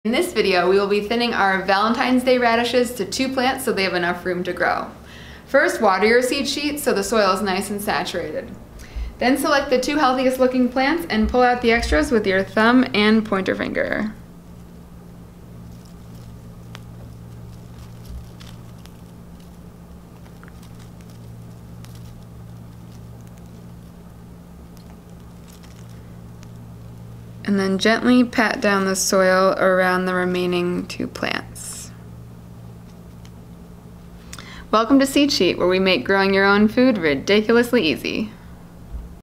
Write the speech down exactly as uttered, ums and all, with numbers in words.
In this video, we will be thinning our Valentine's Day radishes to two plants so they have enough room to grow. First, water your seed sheet so the soil is nice and saturated. Then select the two healthiest looking plants and pull out the extras with your thumb and pointer finger. And then gently pat down the soil around the remaining two plants. Welcome to Seedsheet, where we make growing your own food ridiculously easy.